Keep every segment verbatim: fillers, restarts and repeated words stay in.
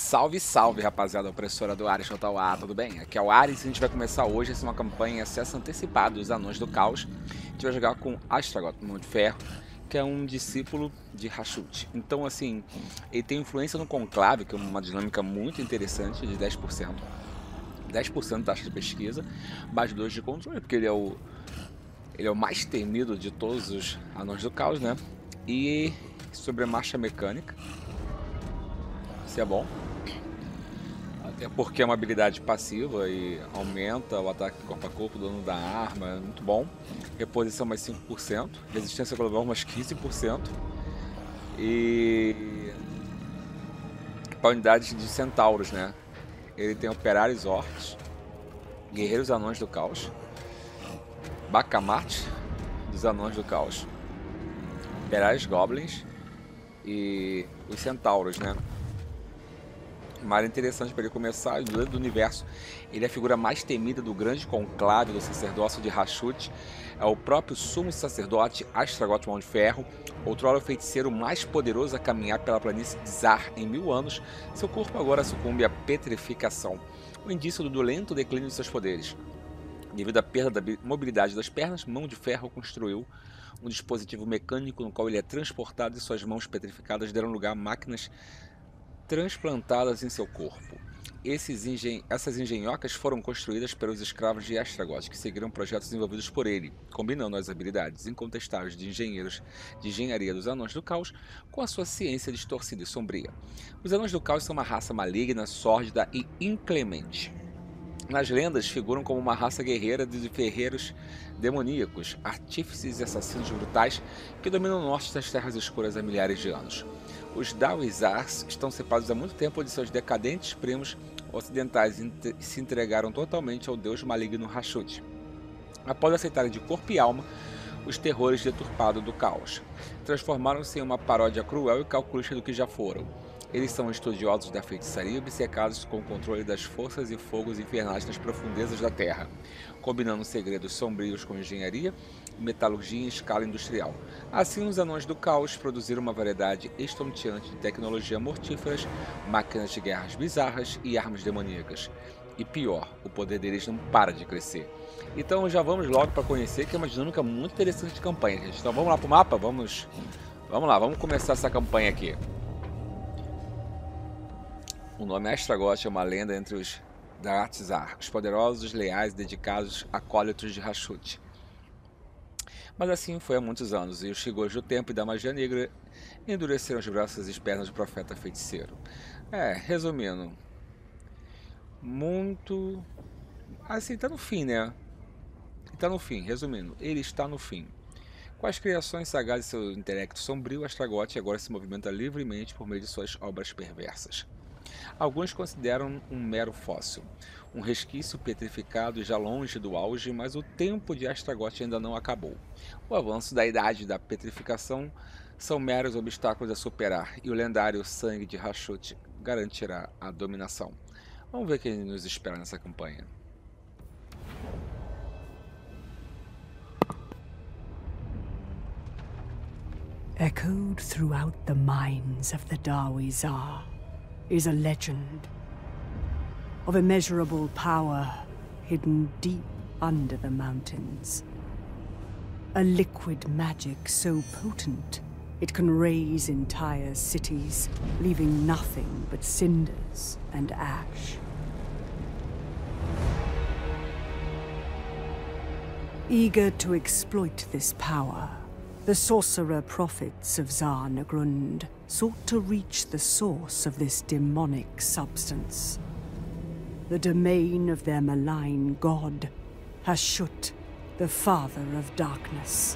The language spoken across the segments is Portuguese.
Salve, salve, rapaziada opressora do Ares Total A, tudo bem? Aqui é o Ares e a gente vai começar hoje essa é uma campanha em acesso antecipado dos Anões do Caos. A gente vai jogar com Astragoth, Mão de Ferro, que é um discípulo de Hashut. Então, assim, ele tem influência no Conclave, que é uma dinâmica muito interessante, de dez por cento. dez por cento taxa de pesquisa, mais dois de controle, porque ele é o, ele é o mais temido de todos os Anões do Caos, né? E sobre a marcha mecânica. Isso é bom, até porque é uma habilidade passiva e aumenta o ataque corpo a corpo, o dano da arma, é muito bom. Reposição mais cinco por cento, resistência global mais quinze por cento. E para unidades de centauros, né? Ele tem operários orcs, guerreiros anões do caos, Bakamart dos anões do caos, operários goblins e os centauros, né? Uma área interessante para ele começar, do universo. Ele é a figura mais temida do grande conclave do sacerdócio de Hashut. É o próprio sumo sacerdote Astragoth Mão de Ferro, outrora o feiticeiro mais poderoso a caminhar pela planície de Zar em mil anos. Seu corpo agora sucumbe à petrificação, um indício do lento declínio de seus poderes. Devido à perda da mobilidade das pernas, Mão de Ferro construiu um dispositivo mecânico no qual ele é transportado e suas mãos petrificadas deram lugar a máquinas transplantadas em seu corpo. Esses engen... Essas engenhocas foram construídas pelos escravos de Astragoth, que seguiram projetos desenvolvidos por ele, combinando as habilidades incontestáveis de engenheiros de engenharia dos Anões do Caos com a sua ciência distorcida e sombria. Os Anões do Caos são uma raça maligna, sórdida e inclemente. Nas lendas, figuram como uma raça guerreira de ferreiros demoníacos, artífices e assassinos brutais que dominam o norte das Terras Escuras há milhares de anos. Os Dawizars estão separados há muito tempo de seus decadentes primos ocidentais e se entregaram totalmente ao deus maligno Hashut, após aceitarem de corpo e alma os terrores deturpados do caos. Transformaram-se em uma paródia cruel e calculista do que já foram. Eles são estudiosos da feitiçaria e obcecados com o controle das forças e fogos infernais nas profundezas da Terra, combinando segredos sombrios com engenharia e metalurgia em escala industrial. Assim, os Anões do Caos produziram uma variedade estonteante de tecnologia mortíferas, máquinas de guerras bizarras e armas demoníacas. E pior, o poder deles não para de crescer. Então já vamos logo para conhecer, que é uma dinâmica muito interessante de campanha, gente. Então vamos lá para o mapa? Vamos, vamos lá, vamos começar essa campanha aqui. O nome Astragoth é uma lenda entre os Dawizar, os poderosos, leais e dedicados acólitos de Hashut. Mas assim foi há muitos anos, e os Shigos do Tempo e da Magia Negra endureceram os braços e pernas do profeta feiticeiro. É, resumindo, muito... assim, tá no fim, né? Tá no fim, resumindo, ele está no fim. Com as criações sagazes e seu intelecto sombrio, Astragoth agora se movimenta livremente por meio de suas obras perversas. Alguns consideram um mero fóssil, um resquício petrificado e já longe do auge, mas o tempo de Astragoth ainda não acabou. O avanço da idade da petrificação são meros obstáculos a superar, e o lendário sangue de Hashut garantirá a dominação. Vamos ver o que nos espera nessa campanha. Echoed throughout the minds of the Dawizar is a legend of immeasurable power hidden deep under the mountains. A liquid magic so potent it can raise entire cities, leaving nothing but cinders and ash. Eager to exploit this power, the sorcerer prophets of Zar-Nagrund sought to reach the source of this demonic substance. The domain of their malign god, Hashut, the father of darkness.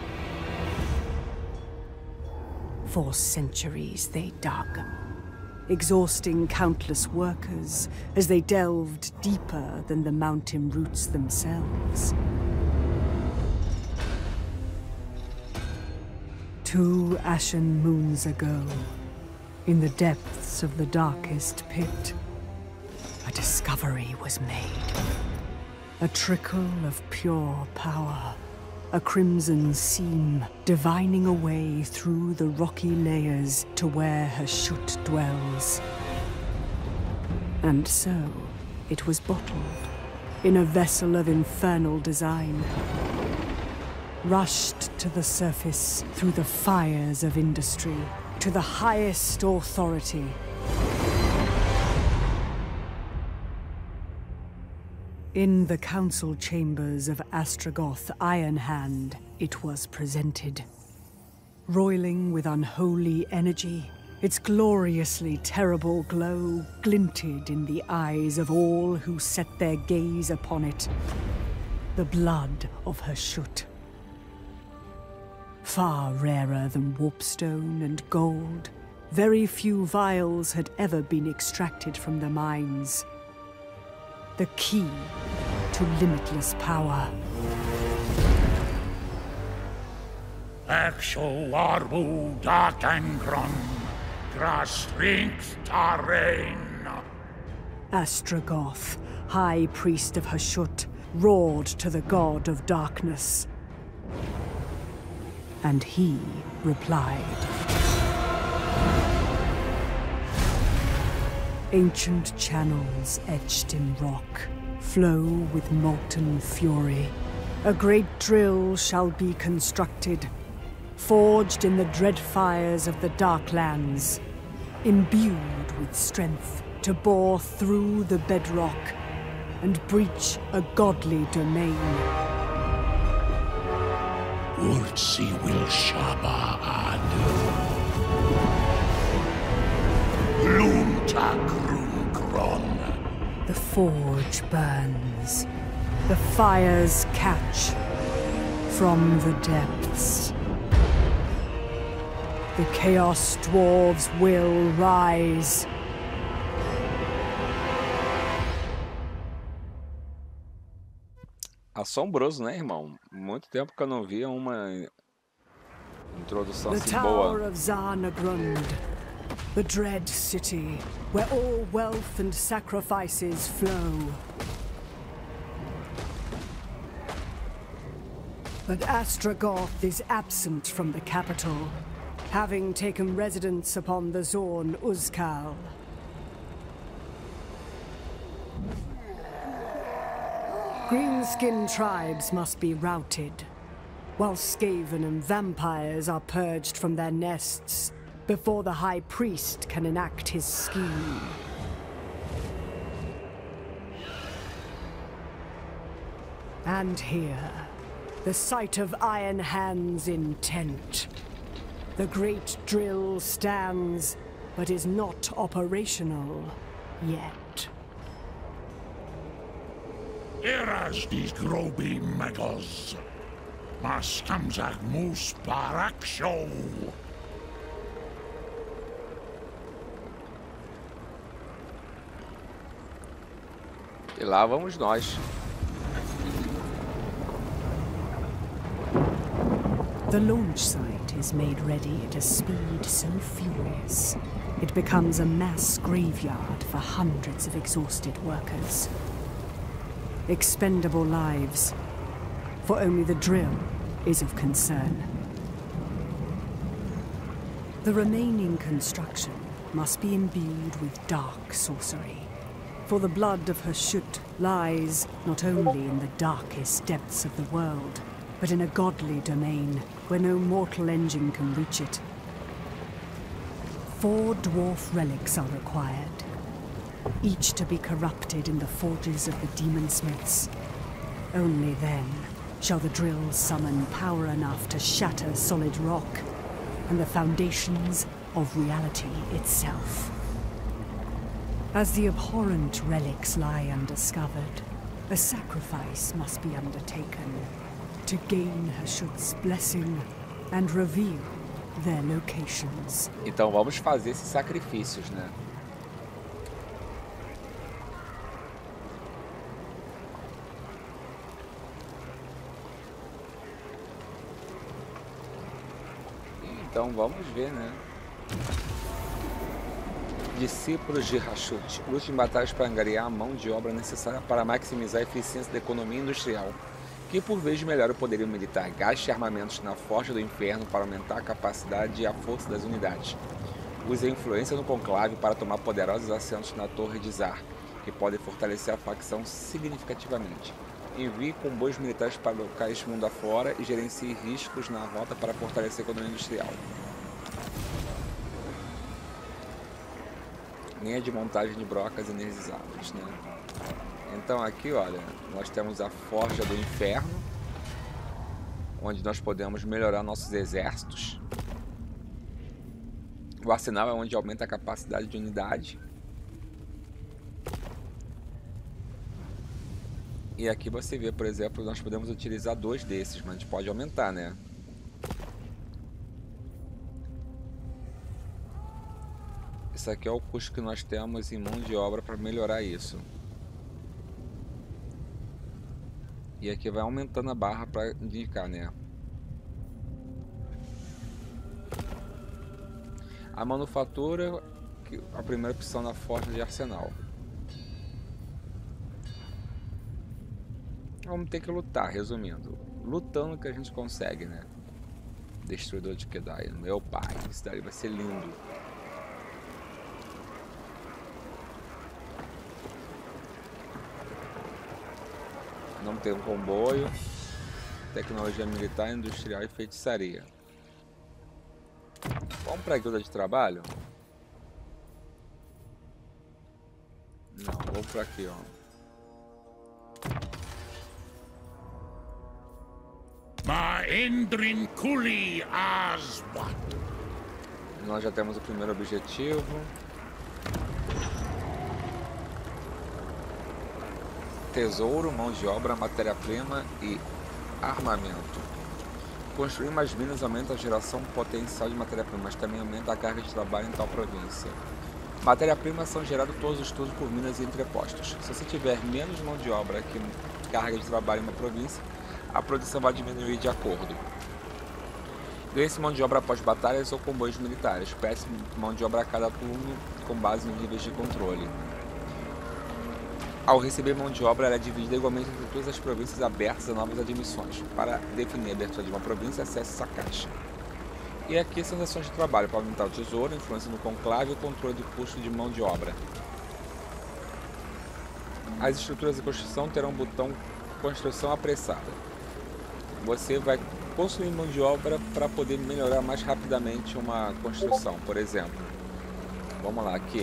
For centuries they dug, exhausting countless workers as they delved deeper than the mountain roots themselves. Two ashen moons ago, in the depths of the darkest pit, a discovery was made. A trickle of pure power, a crimson seam divining a way through the rocky layers to where Hashut dwells. And so, it was bottled, in a vessel of infernal design, rushed to the surface through the fires of industry, to the highest authority. In the council chambers of Astragoth Ironhand, it was presented. Roiling with unholy energy, its gloriously terrible glow glinted in the eyes of all who set their gaze upon it. The blood of Hashut. Far rarer than warpstone and gold, very few vials had ever been extracted from the mines. The key to limitless power. Exo arbu datengron, gras strength tarain. Astragoth, High Priest of Hashut, roared to the God of Darkness. And he replied. Ancient channels etched in rock flow with molten fury. A great drill shall be constructed, forged in the dread fires of the Darklands, imbued with strength to bore through the bedrock and breach a godly domain. Urtsi will shaba ad. The forge burns. The fires catch from the depths. The Chaos Dwarves will rise. Assombroso, né, irmão? Muito tempo que eu não via uma introdução The assim Tower boa. of Zarnagrund. The dread city, where all wealth and sacrifices flow. But Astragoth is absent from the capital, having taken residence upon the Zorn Uzkal. Green-skinned tribes must be routed, while Skaven and vampires are purged from their nests before the High Priest can enact his scheme. And here, the site of Ironhand's intent. The great drill stands, but is not operational yet. Eras these groby megals. Maskamzag mus barak show. E lá vamos nós. The launch site is made ready at a speed so furious, it becomes a mass graveyard for hundreds of exhausted workers. Expendable lives, for only the drill is of concern. The remaining construction must be imbued with dark sorcery. For the blood of Hashut lies not only in the darkest depths of the world, but in a godly domain where no mortal engine can reach it. Four dwarf relics are required, each to be corrupted in the forges of the demon smiths. Only then shall the drill summon power enough to shatter solid rock and the foundations of reality itself. As the abhorrent relics lie undiscovered, a sacrifice must be undertaken to gain Hashut's blessing and reveal their locations. Então vamos fazer esses sacrifícios, né? Então vamos ver, né? Discípulos de Hashut, lutem em batalhas para angariar a mão de obra necessária para maximizar a eficiência da economia industrial, que por vezes melhora o poderio militar. Gaste armamentos na Forja do Inferno para aumentar a capacidade e a força das unidades. Use a influência no conclave para tomar poderosos assentos na Torre de Zar, que podem fortalecer a facção significativamente. Envie comboios militares para locais mundo afora e gerencie riscos na rota para fortalecer a economia industrial. Linha de montagem de brocas energizadas, né? Então aqui, olha, nós temos a Forja do Inferno, onde nós podemos melhorar nossos exércitos. O arsenal é onde aumenta a capacidade de unidade. E aqui você vê, por exemplo, nós podemos utilizar dois desses, mas a gente pode aumentar, né? Isso aqui é o custo que nós temos em mão de obra para melhorar isso. E aqui vai aumentando a barra para indicar, né? A manufatura, a primeira opção na forja de arsenal. Vamos ter que lutar, resumindo. Lutando que a gente consegue, né? Destruidor de Kedai, meu pai. Isso daí vai ser lindo. Não tem um comboio. Tecnologia militar, industrial e feitiçaria. Vamos para a guilda de trabalho? Não, vou para aqui, ó. Nós já temos o primeiro objetivo. Tesouro, mão de obra, matéria-prima e armamento. Construir mais minas aumenta a geração potencial de matéria-prima, mas também aumenta a carga de trabalho em tal província. Matéria-prima são geradas todos os turnos por minas e entrepostos. Se você tiver menos mão de obra que carga de trabalho em uma província, a produção vai diminuir de acordo. Ganhe-se mão de obra após batalhas ou comboios militares. Peça mão de obra a cada turno com base nos níveis de controle. Ao receber mão de obra, ela é dividida igualmente entre todas as províncias abertas a novas admissões. Para definir a abertura de uma província, acesse essa caixa. E aqui são as ações de trabalho para aumentar o tesouro, influência no conclave e o controle do custo de mão de obra. As estruturas de construção terão um botão construção apressada. Você vai construir mão de obra para poder melhorar mais rapidamente uma construção, por exemplo. Vamos lá, aqui.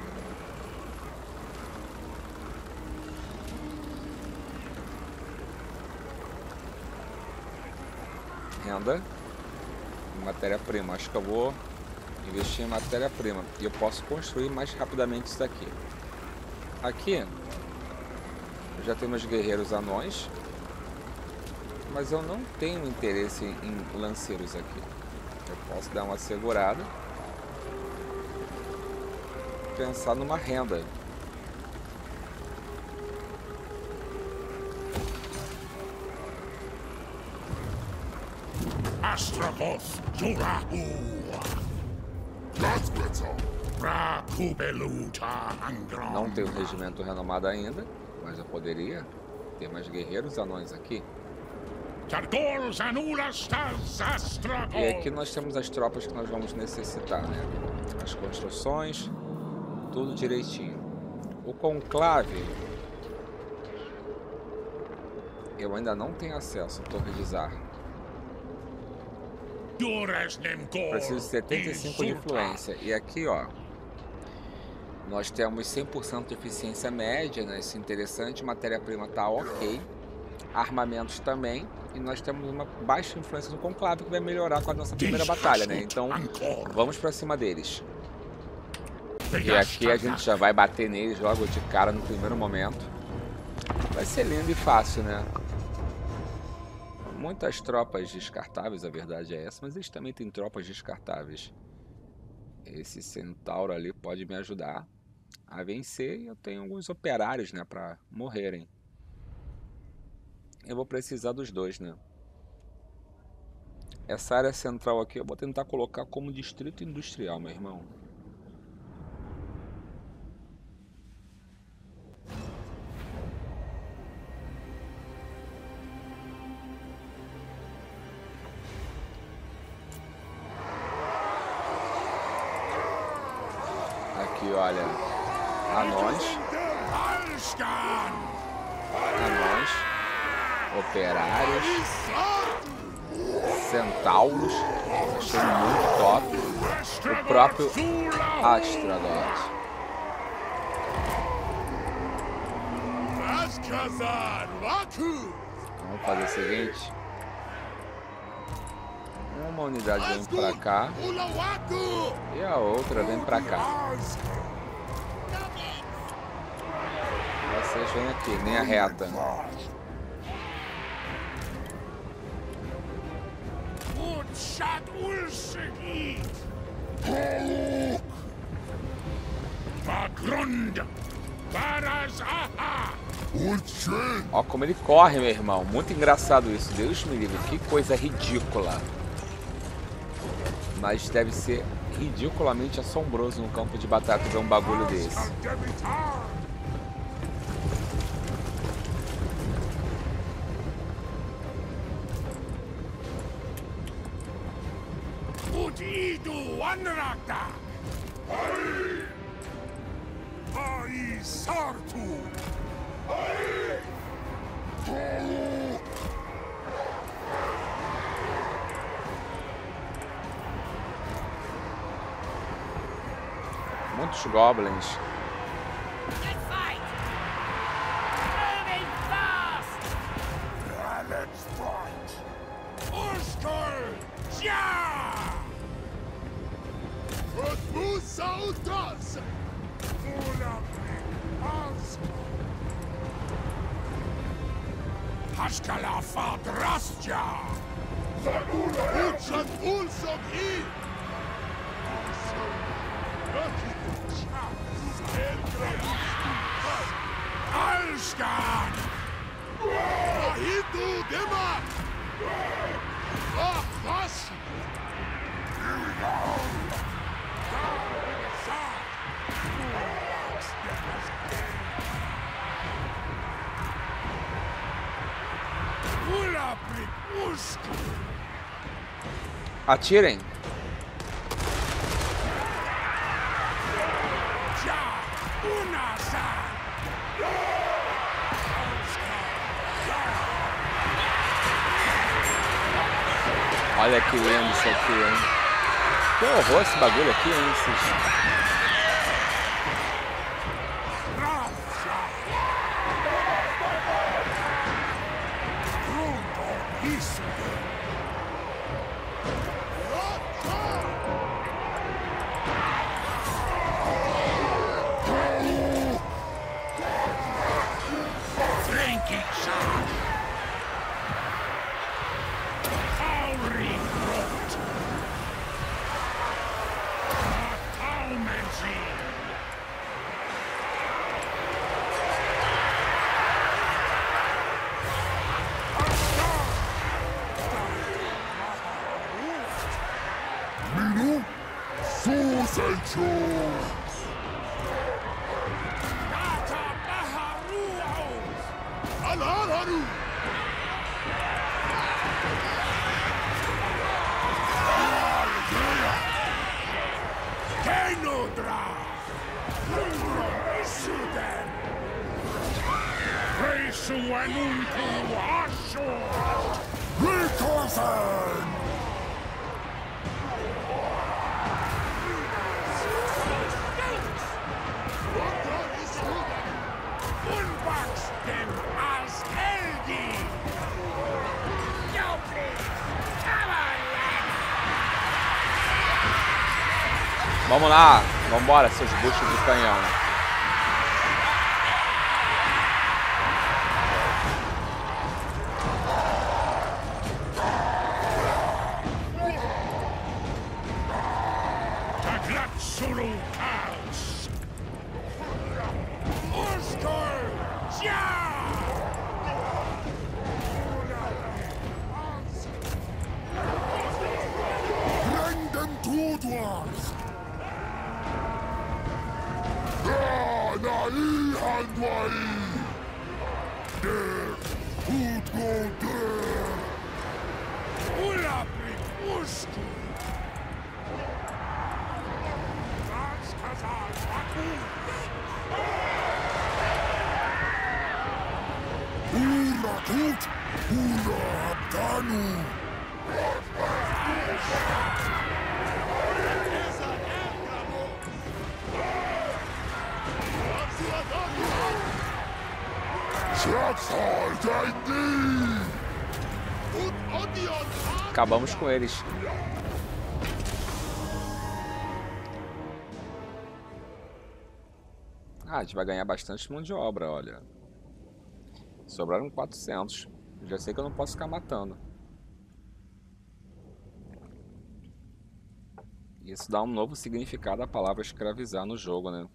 Renda. Matéria-prima. Acho que eu vou investir em matéria-prima. E eu posso construir mais rapidamente isso daqui. Aqui, eu já tenho meus guerreiros anões. Mas eu não tenho interesse em lanceiros aqui. Eu posso dar uma segurada. Pensar numa renda. Astrogoth Jurahu Não tenho regimento renomado ainda, mas eu poderia ter mais guerreiros anões aqui. E aqui nós temos as tropas que nós vamos necessitar, né? As construções, tudo direitinho. O conclave, eu ainda não tenho acesso à Torre de Zar. Preciso de setenta e cinco de influência. E aqui, ó, nós temos cem por cento de eficiência média, né? Isso é interessante. Matéria-prima tá ok. Armamentos também. E nós temos uma baixa influência no conclave que vai melhorar com a nossa primeira batalha, né? Então, vamos pra cima deles. E aqui a gente já vai bater neles logo de cara no primeiro momento. Vai ser lindo e fácil, né? Muitas tropas descartáveis, a verdade é essa, mas eles também têm tropas descartáveis. Esse centauro ali pode me ajudar a vencer e eu tenho alguns operários, né, pra morrerem. Eu vou precisar dos dois, né? Essa área central aqui eu vou tentar colocar como distrito industrial, meu irmão. olha, anões, anões, operários, centauros, achei muito top, o próprio Astragoth. Vamos fazer o seguinte, uma unidade vem pra cá e a outra vem pra cá. Vocês vêm aqui, nem a reta. Ó como ele corre, meu irmão. Muito engraçado isso. Deus me livre. Que coisa ridícula. Mas deve ser ridiculamente assombroso no campo de batalha ver um bagulho desse. Muitos goblins. Atirem. Olha que lindo isso aqui, hein? Que horror esse bagulho aqui, hein? Esses... Vamos lá, vamos embora, seus buchos de canhão. Urakut! Urabdanu! Acabamos com eles. Ah, a gente vai ganhar bastante mão de obra, olha. Sobraram quatrocentos. Já sei que eu não posso ficar matando. Isso dá um novo significado à palavra escravizar no jogo, né?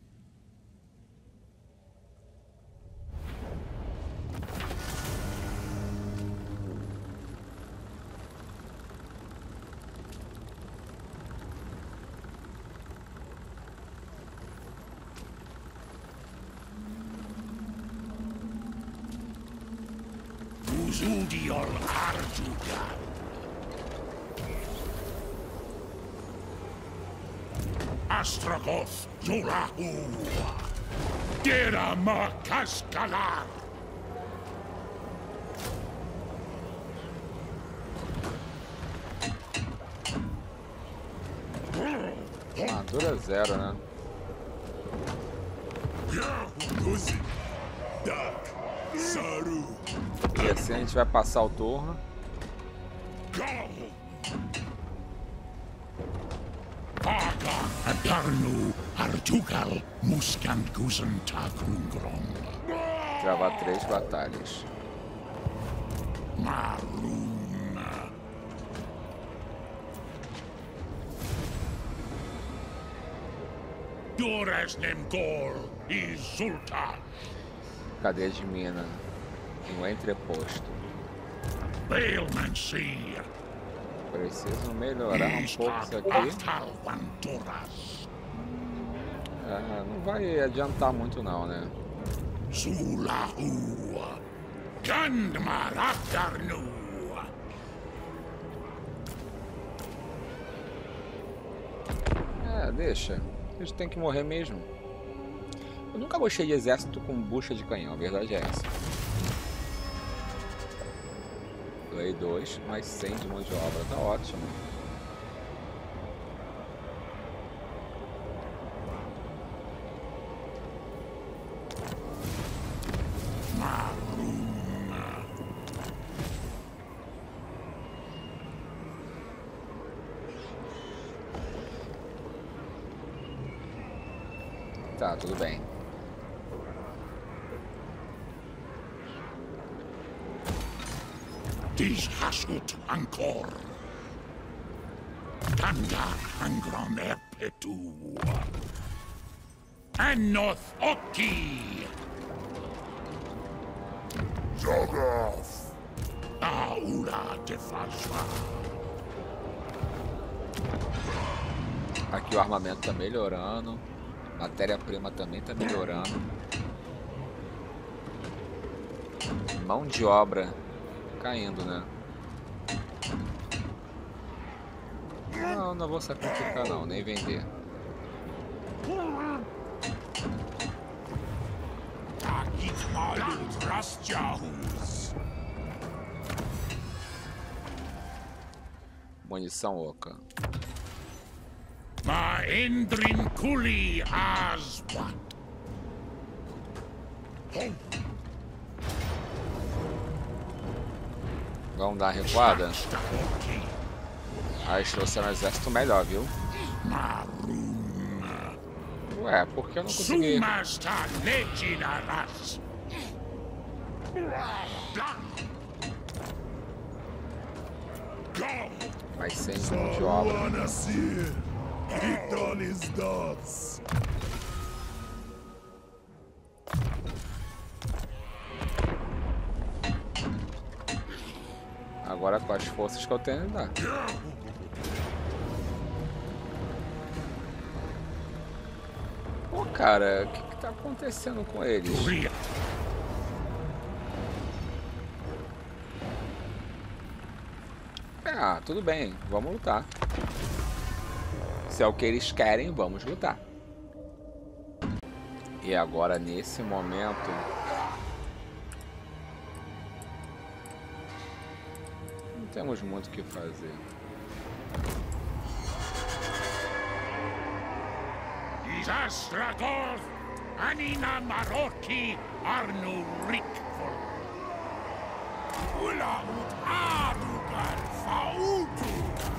Usudiol Arjugal. Astragoth Zolahu. Derama Kaskalar. Armadura zero, né? E assim a gente vai passar o turno. Adarnu Arjugal Muskangusan Tagrungron. Travar três batalhas. Maruna. Doresnem Gol e Zulta. Cadeia de mina. Um entreposto. Bailmancy. Preciso melhorar um pouco isso aqui. É, não vai adiantar muito não, né? Zulahu. Gandmaradarnu. É, deixa. A gente tem que morrer mesmo. Eu nunca gostei de exército com bucha de canhão, a verdade é essa. Ganhei dois, mais cem de mão de obra, tá ótimo. Tá, tudo bem. Dies hasut ancor. Tanda angron erpetu. Anoth Oki. Zogoth. Aula de Fasha. Aqui o armamento tá melhorando. Matéria-prima também tá melhorando. Mão de obra caindo, né? Não, não vou sacrificar não, nem vender. Munição oca. Ma Endrin Kuli Aswat. Vamos dar uma recuada? Ah, trouxe um exército melhor, viu? Ué, por que eu não consegui? Mais cem de mão de obra. Agora com as forças que eu tenho, dá. Pô, cara, o que, que tá acontecendo com eles? Ah, tudo bem, vamos lutar. Se é o que eles querem, vamos lutar. E agora, nesse momento, não temos muito o que fazer. Isastragoth, Anina Maroki, Arnu Rikvol. Ula ut Adugar Fautu.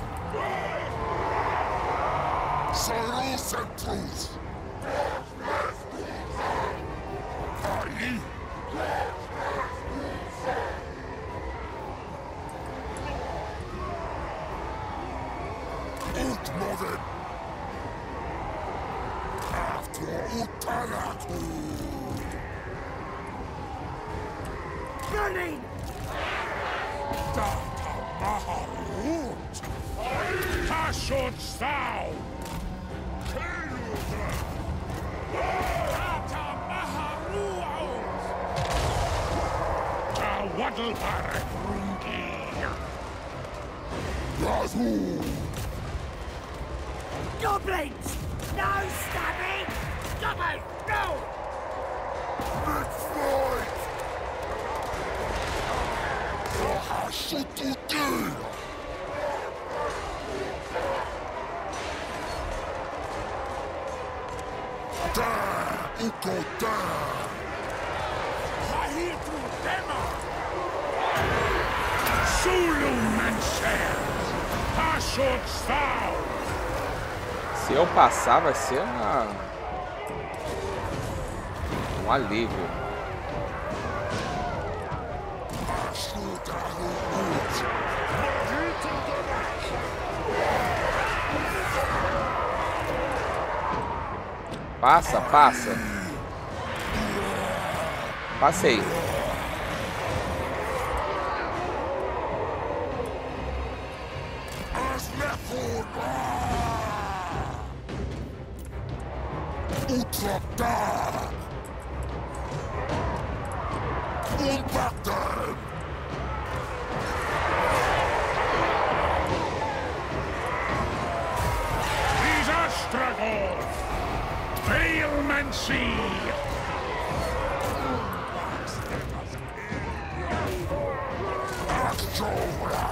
Cyrus and Truth. Aí. Ut Moven. Utalaku! Burning! Data Maharut! Tashot thou! Data Maharuut! Tawadalbarak Rungi! Yazoo! Goblins! No stabbing! Double! No! Let's fight! Sahashututi! Da! Uko da! Hahitu Dema! Zulu Mancers! Hashot thou! Se eu passar, vai ser uma... um alívio. Passa, passa. Passei. Ultra-Dar! Impacted! These Astragoth! Veilmancy! Astrola!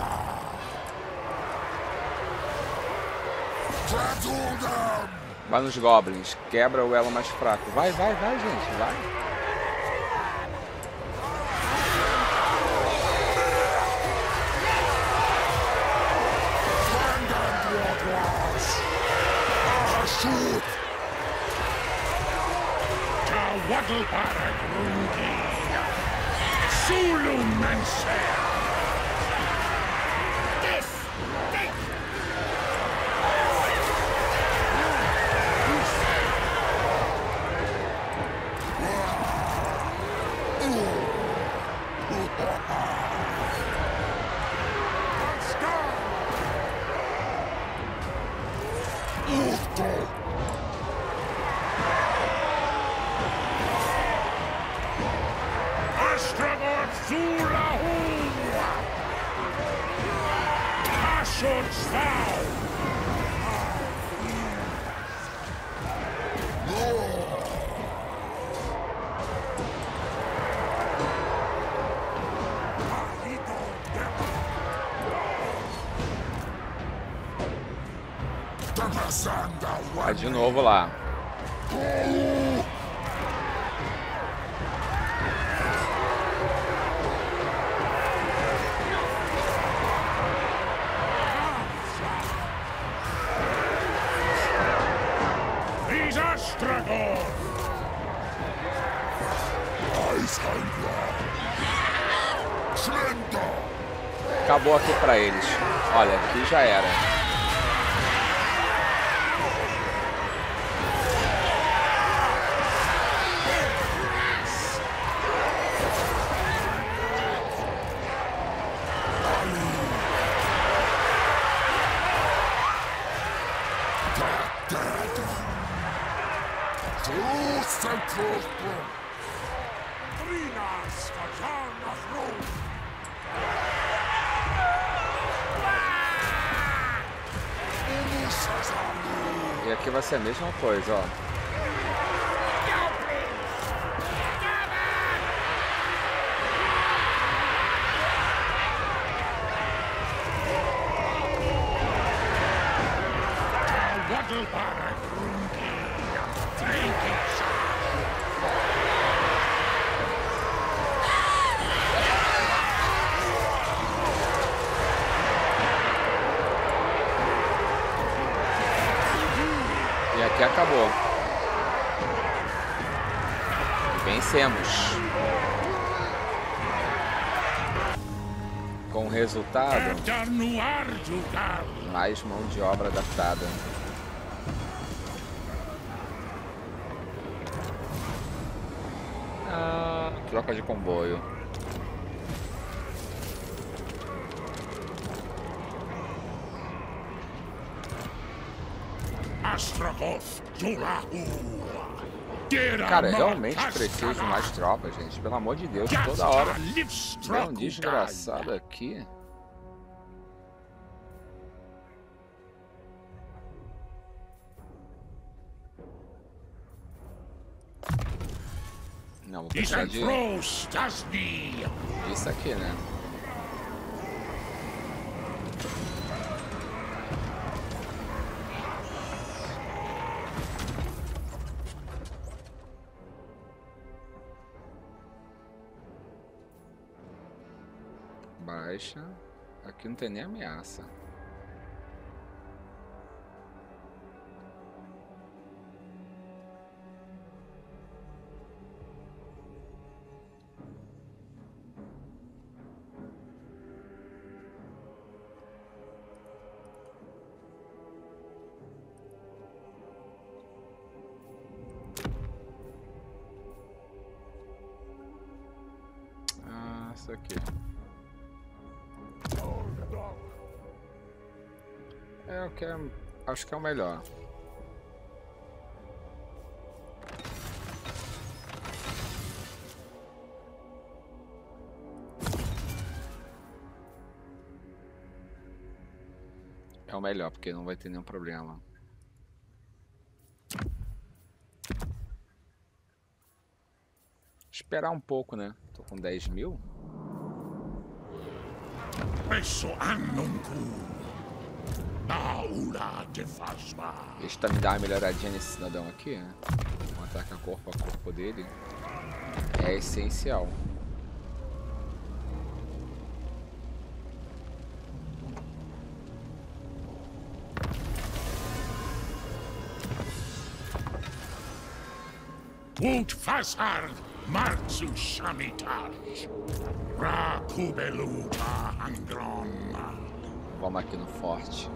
Traturdam! Vai nos goblins, quebra o elo mais fraco. Vai, vai, vai, gente, vai. Tawadalbarak Rungi! Zulu Mancer! This! This! Let's go! Urto! Astragoth Zulahua! Hashot thou! Vai de novo lá. These Astragoth! Acabou aqui pra eles. Olha, aqui já era. E aqui vai ser a mesma coisa, ó. acabou. Vencemos. Com resultado, mais mão de obra adaptada. Ah, troca de comboio. Cara, realmente preciso de mais tropas, gente. Pelo amor de Deus, toda hora. É um desgraçado aqui. Não, vou precisar de... Isso aqui, né? Baixa. Aqui não tem nem ameaça. Ah, isso aqui. É o que é, acho que é o melhor. É o melhor, porque não vai ter nenhum problema. Esperar um pouco, né? Tô com dez mil. Deixa eu me dar uma melhoradinha nesse cidadão aqui, né? Um ataque a corpo a corpo dele é essencial. Ut fasard marzu shamitaj rakubeluta angron. Vamos aqui no forte.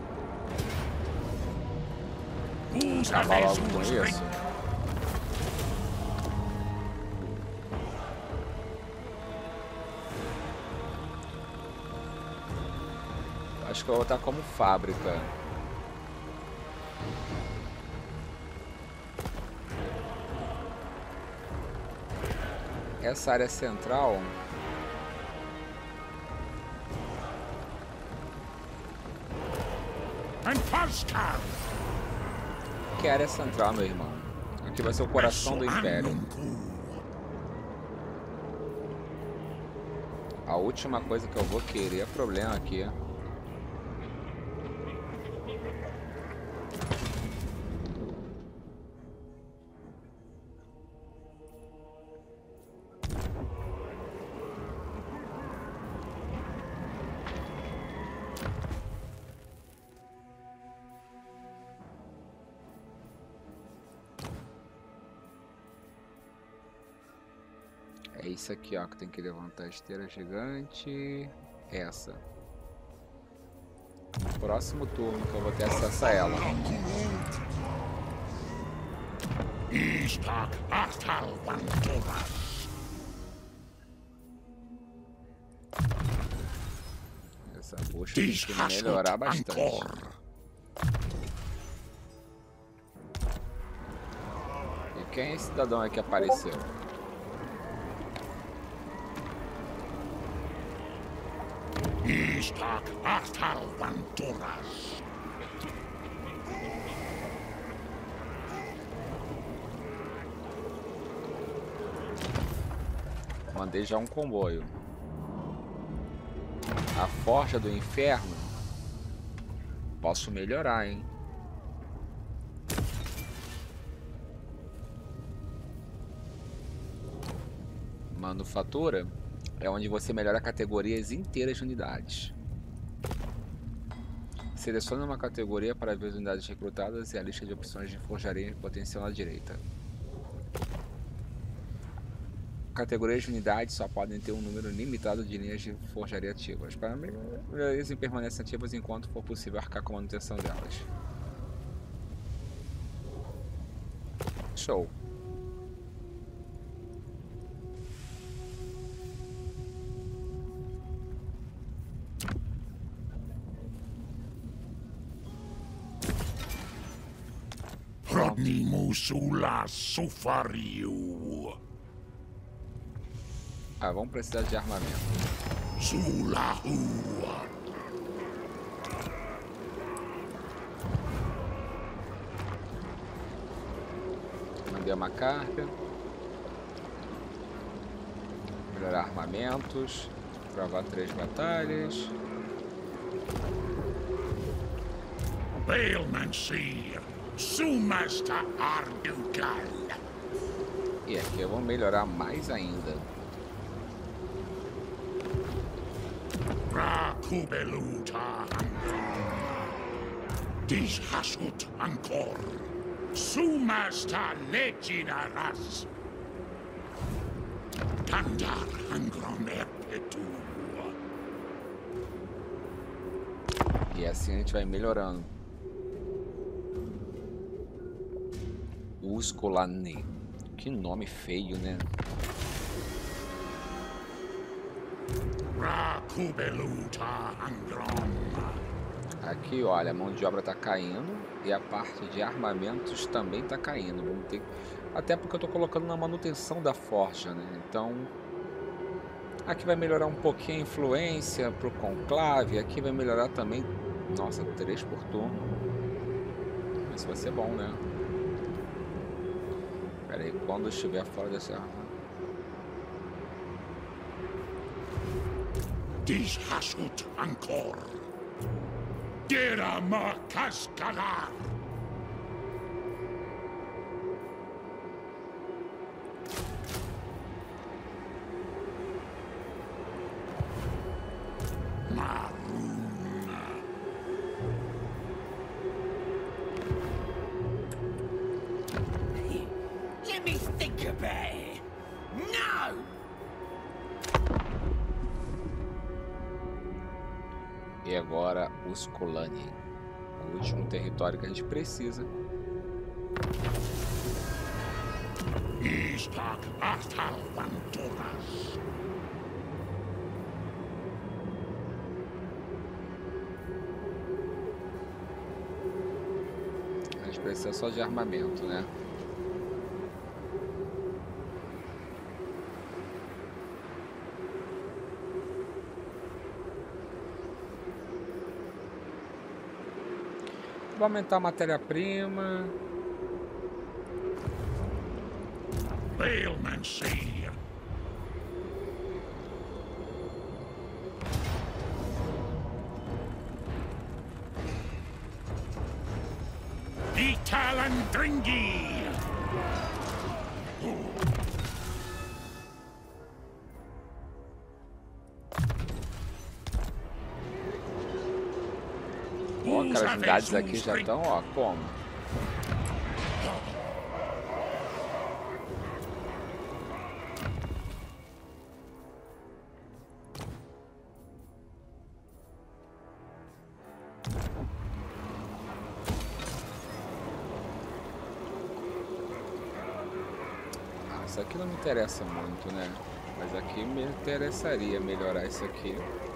Acabar logo com isso. Acho que eu vou botar como fábrica. Essa área central. Que área central, meu irmão? Aqui vai ser o coração do Império. A última coisa que eu vou querer é problema aqui. É isso aqui, ó, que tem que levantar a esteira gigante. Essa. No próximo turno que eu vou ter acesso a ela. Essa bucha tem que melhorar bastante. E quem é esse cidadão aí que apareceu? Mandei já um comboio. A Forja do Inferno. Posso melhorar, hein? Manufatura é onde você melhora categorias inteiras de unidades. Selecione uma categoria para ver as unidades recrutadas e a lista de opções de forjaria em potencial na direita. Categorias de unidades só podem ter um número limitado de linhas de forjaria ativas. Para mim, eles permanecem ativas enquanto for possível arcar com a manutenção delas. Show. Rodnimo Sula Sufariu. Ah, vamos precisar de armamento. Sulahu. Mandei uma carga. Melhorar armamentos. Travar três batalhas. Bailmancy. Sumasta Ardugal. E aqui eu vou melhorar mais ainda. Rakubeluta Angron. Dishasut Ankor. Sumasta Leginaras. Tandar Angron Erpetu. E assim a gente vai melhorando. Uskolani. Que nome feio, né? Aqui, olha, a mão de obra tá caindo e a parte de armamentos também tá caindo. Vamos ter... Até porque eu tô colocando na manutenção da forja, né? Então, aqui vai melhorar um pouquinho a influência pro conclave. Aqui vai melhorar também. Nossa, três por turno. Isso vai ser bom, né? Pera aí, quando estiver fora dessa arma. Dishasut Ankor. Derama Kaskalar. Maruna. Let me think about it. No! E agora, Uskolani. O último território que a gente precisa. Istak Artal Vanturas. A gente precisa só de armamento, né? Vou aumentar a matéria-prima. Bailmancy. Italandringi. Ó, cara, as unidades aqui já estão, ó, como? Ah, isso aqui não me interessa muito, né? Mas aqui me interessaria melhorar isso aqui.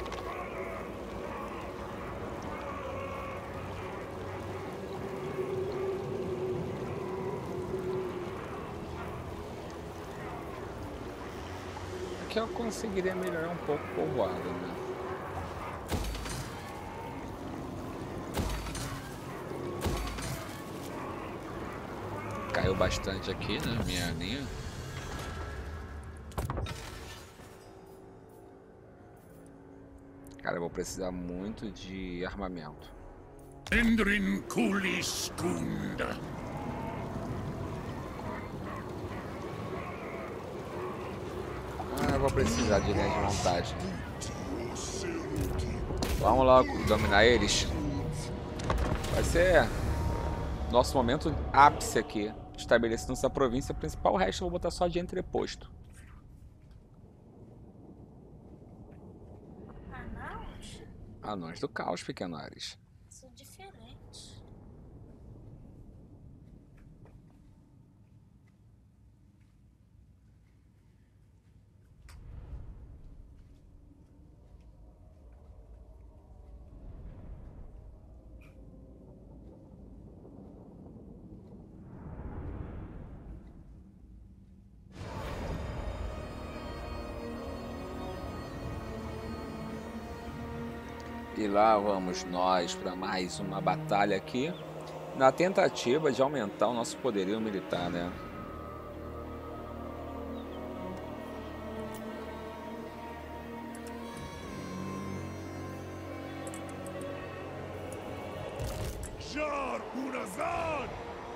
Que eu conseguiria melhorar um pouco o povoado, né? Caiu bastante aqui, né? Minha linha. Cara, eu vou precisar muito de armamento. Endrin Kuliskunda. Ah, eu vou precisar de linha de montagem. Vamos logo dominar eles. Vai ser nosso momento ápice aqui. Estabelecendo essa província principal, o resto eu vou botar só de entreposto. Anões? Anões do caos, pequenares. São diferentes. E lá vamos nós para mais uma batalha aqui, na tentativa de aumentar o nosso poderio militar, né? Jar Urazan!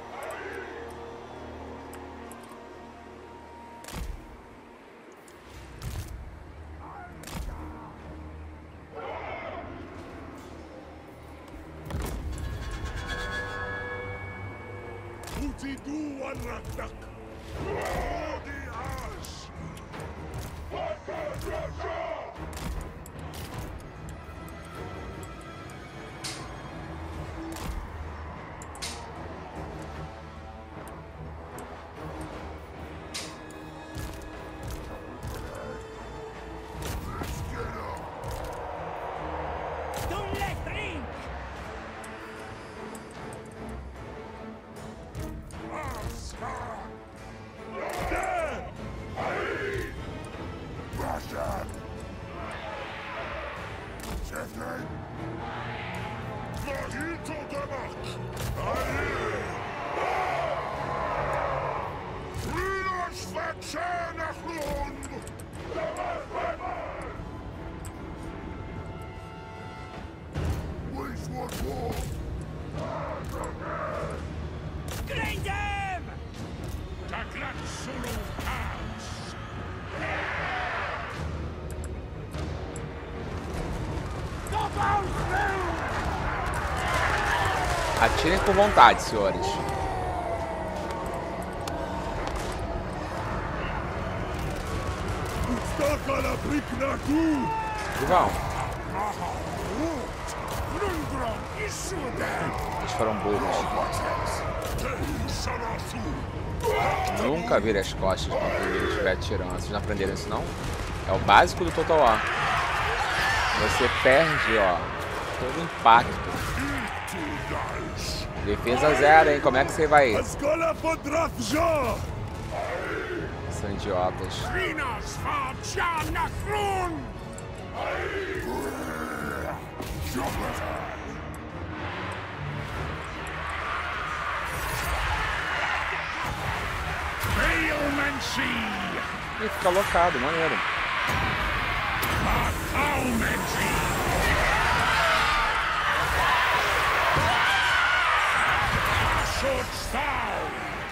Utidu Aratak! Odi Ash! Don't let drink! Grind them! Taklat Sulu House! Atirem com vontade, senhores. Ustakala Briknaku! E vão. Lundron Isude! Eles foram burros. Sarasu! Nunca vire as costas quando ele estiver atirando. Vocês não aprenderam isso, não? É o básico do Total War. Você perde, ó, todo o impacto. Defesa zero, hein? Como é que você vai? Ascola Podrafja! São idiotas. Rinas Fabjanachrun! Balemancy! E fica locado, maneiro. Bacalmancy! Ashotstau!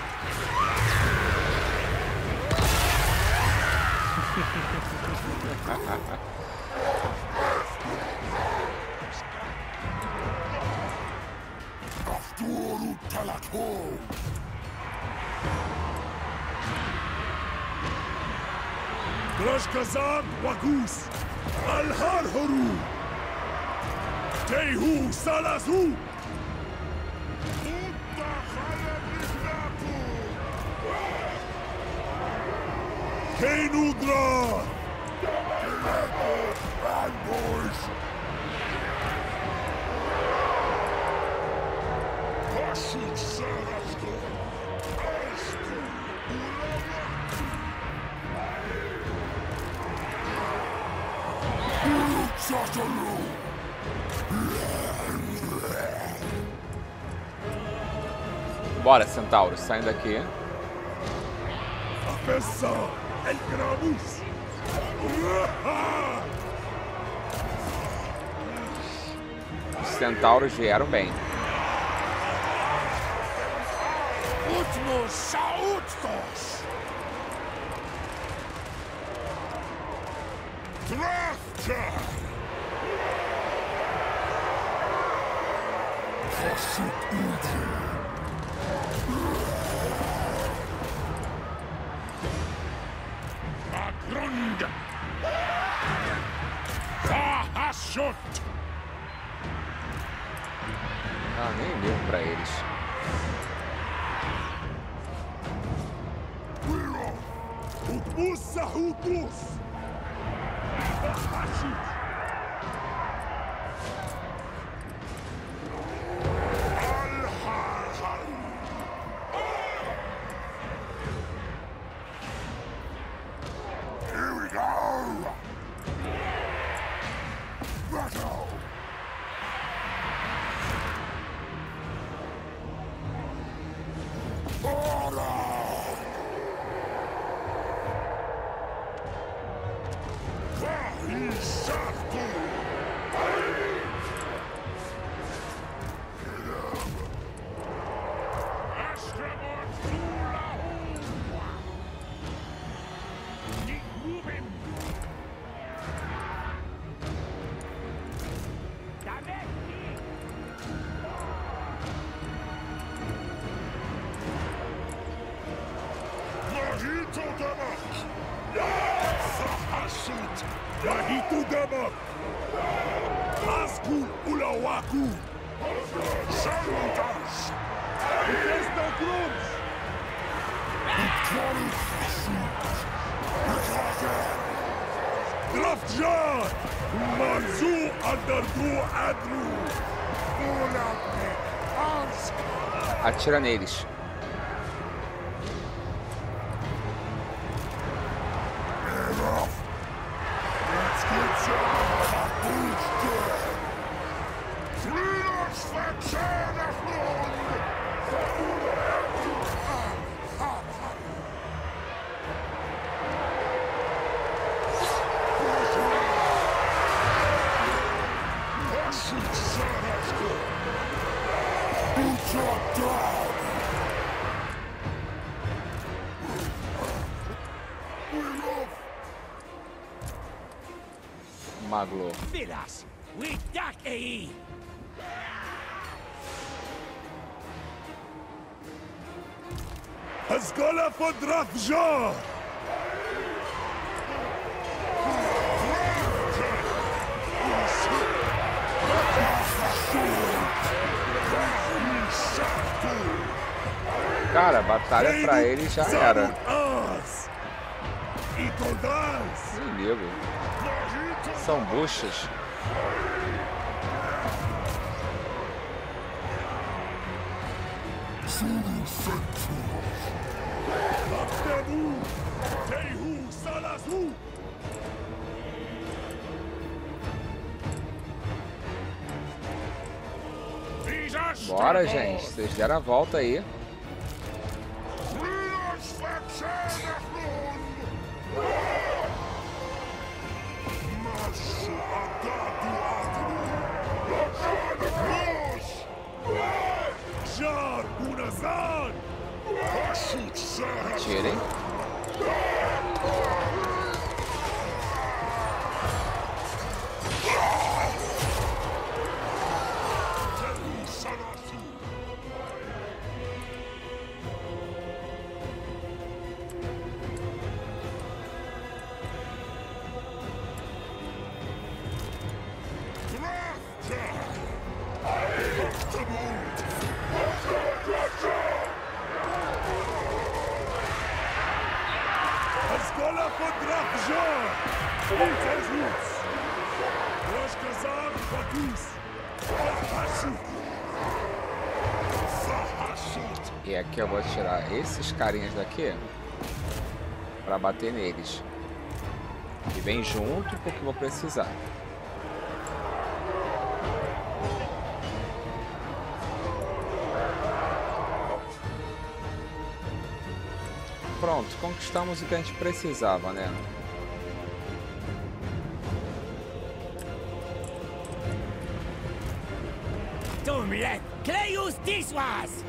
Aftur Talato! Drashkazad Wagus! Alhar Horu! Tehu Salazu! Kenudra! Bad boys! Pashut Sarasko! Bora, centauros, saindo daqui. Afessa El Grabus! Os centauros vieram bem. Utmos Sautkos! Drafter! Agrund! Fahashut! Ah, nem ligo pra eles. Utmusa Hutus! Fahashut! Here we go! Battle! Yahito Damak! Fahashut! Yahito Damak! Asku Ulawaku! Salutas! Bethesda Grums! Victory Fashut! Drafjar! Manzu Andardu Adru! Ulapne! Ans! Atira neles. Let's get some boots dead! Freedom's faction of Maglo. Vilas! We dak ei! Asgola for Drafjar! Cara, batalha pra eles já era. Nem ligo. São buchas. Bora, gente. Vocês deram a volta aí. Atirem. E aqui eu vou tirar esses carinhas daqui para bater neles. E vem junto porque eu vou precisar. Pronto, conquistamos o que a gente precisava, né? Tumlet! Cleius Diswas!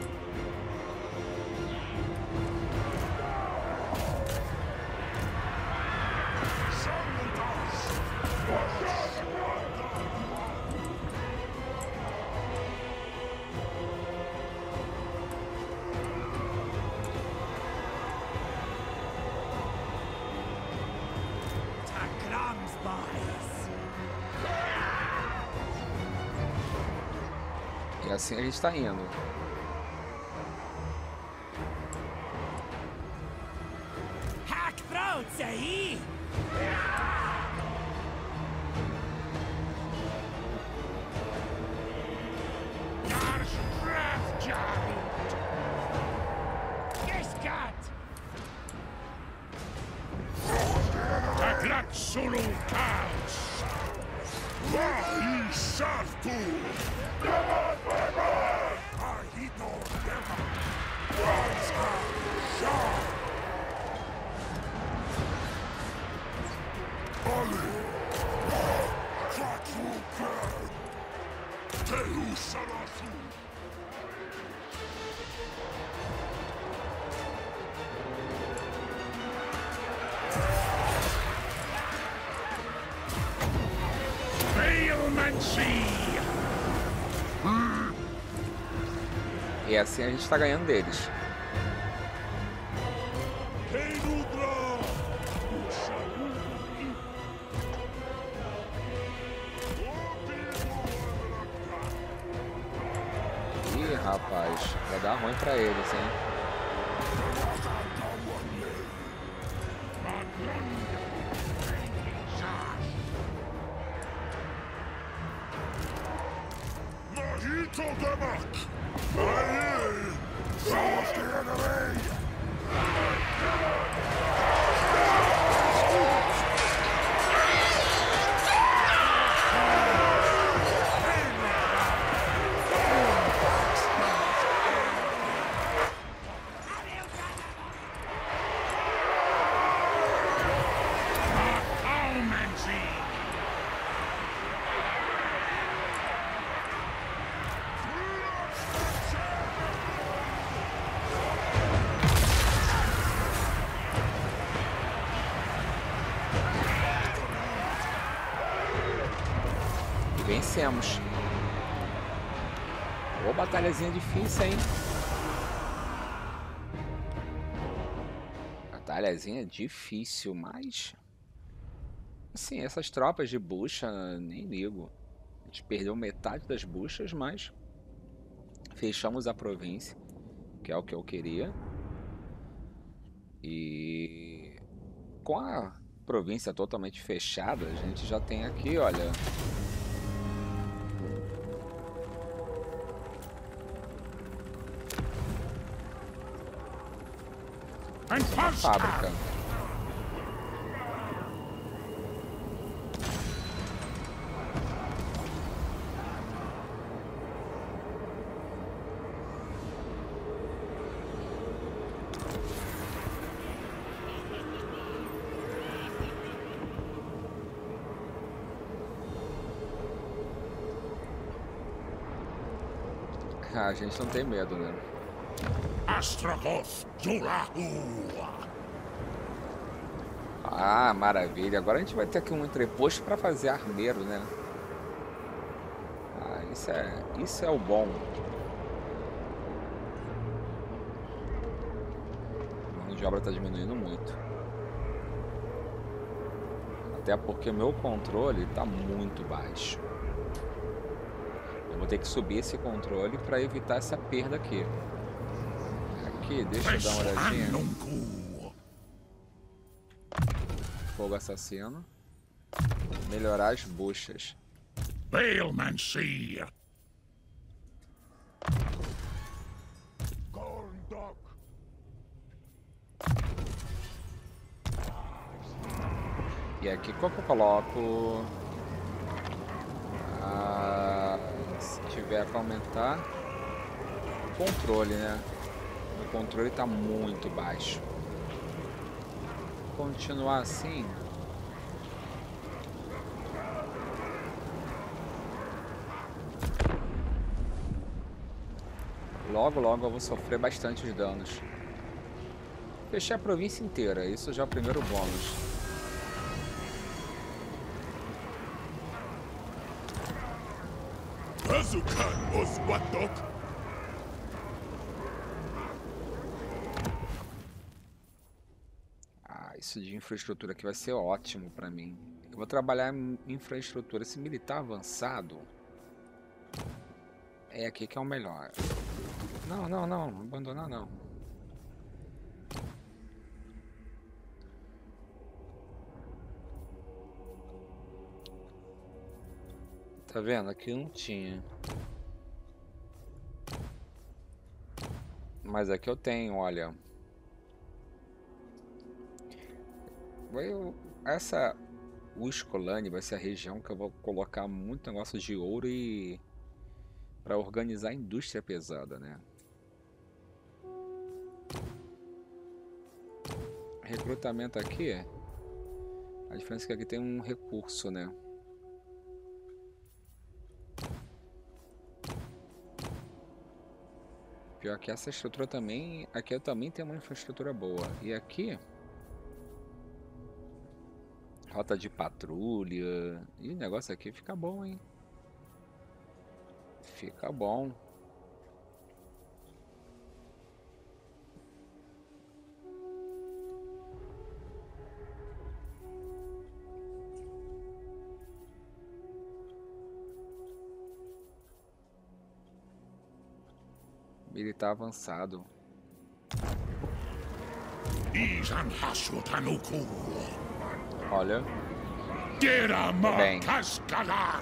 E assim a gente tá indo. Hack throats aí! Solo caos! Vai certo! Ahito Dema! Wanska Shah! Ali! Quatro Kern! Teu Sarasu! E assim a gente tá ganhando deles. Ih, rapaz, vai dar ruim pra eles, hein? Ahito Dema! Aí! Somos the enemy! Vencemos. Ô, batalhazinha difícil, hein? Batalhazinha difícil, mas... assim, essas tropas de bucha, nem ligo. A gente perdeu metade das buchas, mas... fechamos a província, que é o que eu queria. E... com a província totalmente fechada, a gente já tem aqui, olha... uma fábrica. Ah, a gente não tem medo, né? Astragoth Jolahu! Ah, maravilha. Agora a gente vai ter aqui um entreposto para fazer armeiro, né? Ah, isso é, isso é o bom. A mão de obra está diminuindo muito. Até porque meu controle está muito baixo. Eu vou ter que subir esse controle para evitar essa perda aqui. Aqui, deixa eu dar uma olhadinha. Fogo assassino. Melhorar as buchas. Balemancy. Gorndok. E aqui, qual que eu coloco? Ah, se tiver para aumentar. Controle, né? O controle está muito baixo. Continuar assim. Logo, logo eu vou sofrer bastante os danos. Fechei a província inteira, isso já é o primeiro bônus. Azukan Oswadok. Ah, isso de infraestrutura aqui vai ser ótimo para mim. Eu vou trabalhar em infraestrutura. Esse militar avançado É aqui que é o melhor. Não, não, não. Não abandonar, não. Tá vendo? Aqui não tinha. Mas aqui eu tenho, olha. Vai, essa Uscolane vai ser a região que eu vou colocar muito negócio de ouro e para organizar a indústria pesada, né? Recrutamento aqui, a diferença é que aqui tem um recurso, né? Pior que essa estrutura também, aqui eu também tenho uma infraestrutura boa. E aqui, rota de patrulha. E o negócio aqui fica bom, hein? Fica bom. Militar avançado. Isan Hasutanuku. Olha. Derama Bem. Kaskalar.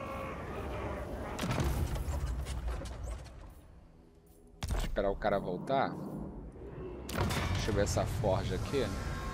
Esperar o cara voltar. Deixa eu ver essa forja aqui.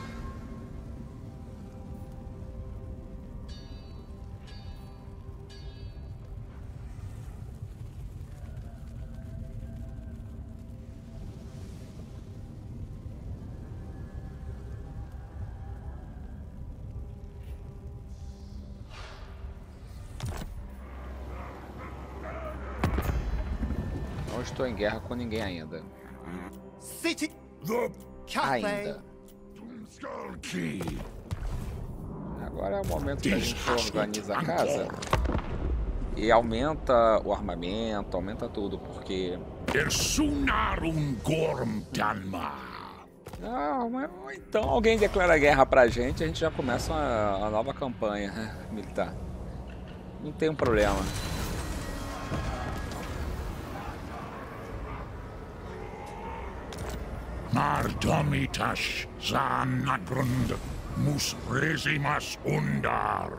Não estou em guerra com ninguém ainda. City The Ainda. Skulky. Agora é o momento que a gente organiza a casa e aumenta o armamento, aumenta tudo, porque... Ersunarun Gorm Danma. Não, mas então alguém declara guerra pra gente, a gente já começa uma, uma nova campanha, né, militar. Não tem um problema. Mardomitash Zanagrund Musresimas Undar.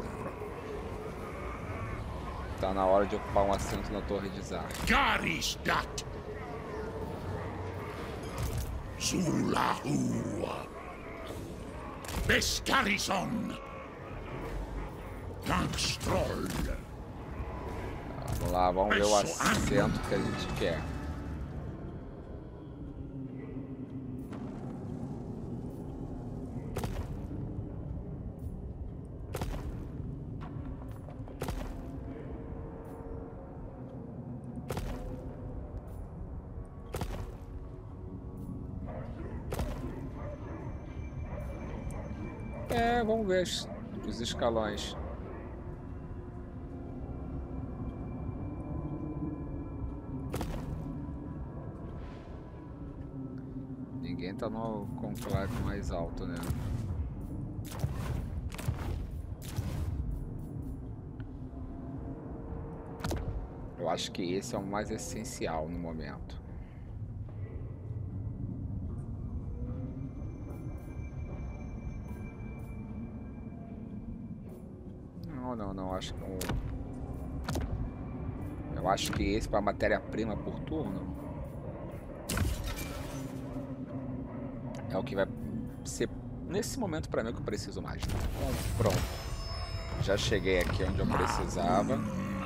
Tá na hora de ocupar um assento na torre de Zar. Garisdat Zulahu Bescarison Dangstroll. Vamos lá, vamos ver o assento que a gente quer. É, vamos ver os, os escalões. Ninguém tá no conclave mais alto, né? Eu acho que esse é o mais essencial no momento. Não, não, não, acho que um... Eu acho que esse para matéria-prima por turno é o que vai ser nesse momento para mim o que eu preciso mais. Bom, pronto. Já cheguei aqui onde eu precisava.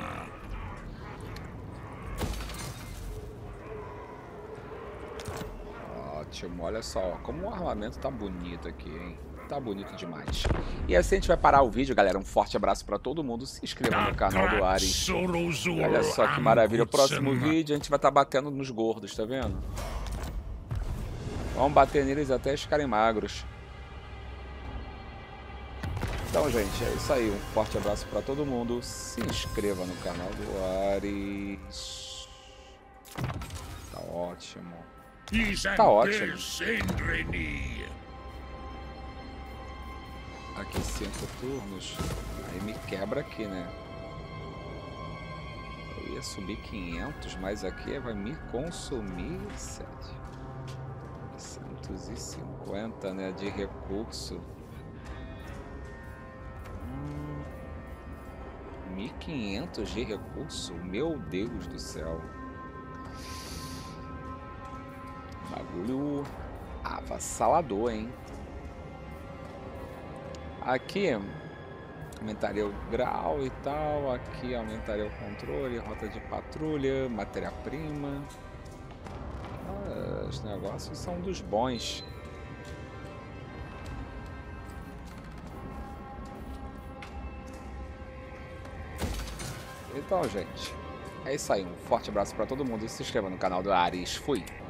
Ótimo, olha só como o armamento tá bonito aqui, hein? Tá bonito demais. E assim a gente vai parar o vídeo, galera. Um forte abraço pra todo mundo. Se inscreva no canal do Ares. Olha só que maravilha. O próximo vídeo a gente vai estar batendo nos gordos, tá vendo? Vamos bater neles até eles ficarem magros. Então, gente, é isso aí. Um forte abraço pra todo mundo. Se inscreva no canal do Ares. Tá ótimo. Tá ótimo. Aqui cinco turnos. Aí me quebra aqui, né? Eu ia ia subir quinhentos, mas aqui vai me consumir setecentos e cinquenta, né, de recurso. Hum, mil e quinhentos de recurso? Meu Deus do céu. Bagulho avassalador, hein? Aqui aumentaria o grau e tal. Aqui aumentaria o controle, rota de patrulha, matéria-prima. Ah, os negócios são dos bons. Então, gente, é isso aí. Um forte abraço para todo mundo. Se inscreva no canal do Ares. Fui!